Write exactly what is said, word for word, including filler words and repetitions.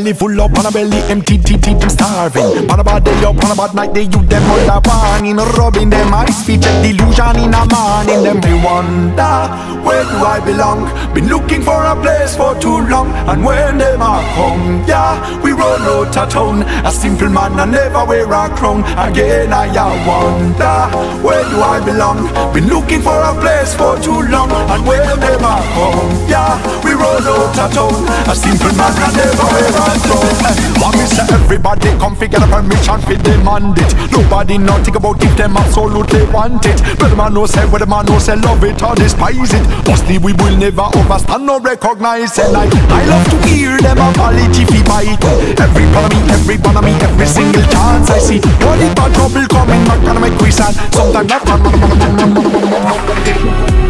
belly full up, on a belly empty, teeth, them starving. On a bad day up, on a bad night, they you them all the warning. Rubbing them eyes, feature delusion in a morning. Them they wonder, where do I belong? Been looking for a place for too long. And when them are come, yeah, we run out of town. A simple man and never wear a crown. Again I wonder, where do I belong? Been looking for a place for too long. And when them are come, yeah, we run out of town. A simple man and never wear a crown. Want me say everybody come figure a permission fi demand it. Nobody not think about if them absolutely want it. But the man no say, where the man no say love it or despise it. Mostly we will never overstand or recognize. And I, I love to hear them apology fi bite. Every part of me, every part of me, every single chance I see. What if a trouble coming back and make we sad? Sometimes I